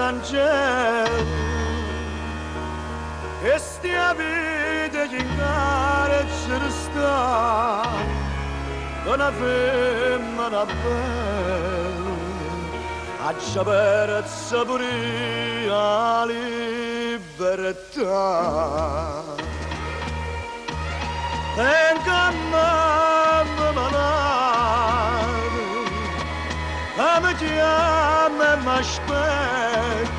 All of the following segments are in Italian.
Angelo, e stia vita che in carcere sta, una femmina bella, a saperezza pure la libertà. Tenga mamma malata, mi chiama e mi aspetta,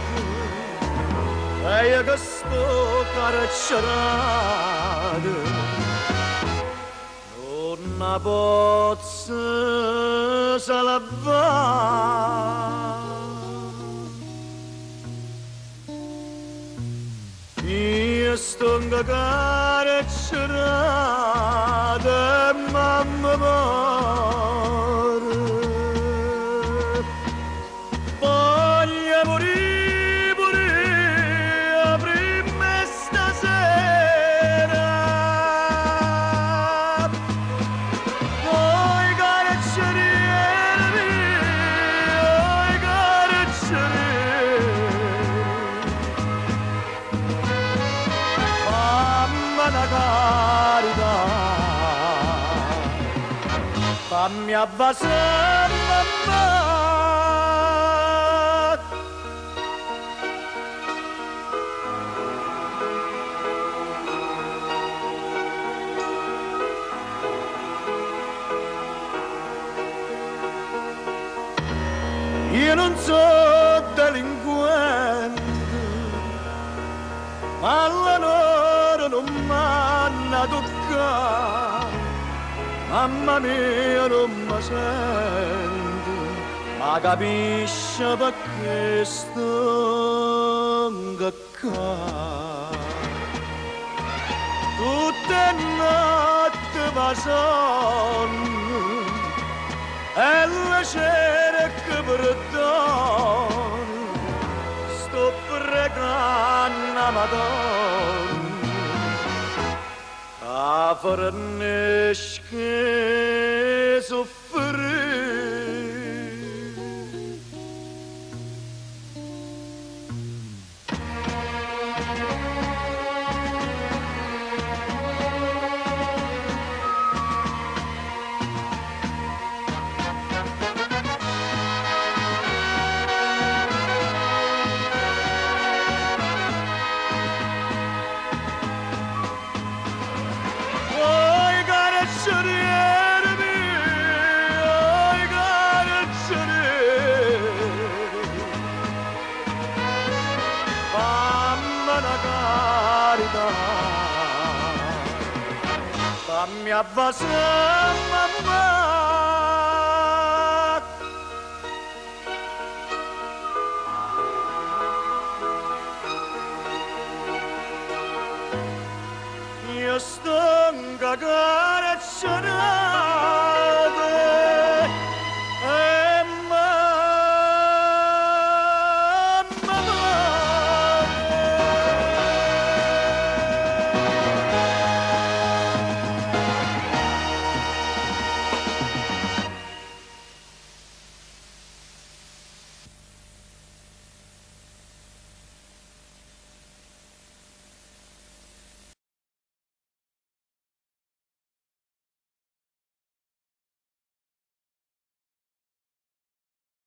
e io che sto carcerata, non posso salvare. Io sto carcerata, mamma muore. Voglio morire pure prima stasera. Oi carceriere mio, oi carceriere, la carità, fammi abbassare mamma. Io non so delinquente, ma la loro non m'hanno toccato, mamma mia non mi sente, ma capisce perché sto qua. Tutte notte mi sonno e la cerca perdono, sto pregando la Madonna a fornisce soffrire. Carceriere mio, oi carceriere, fammi una carità, fammi abbassare mamma.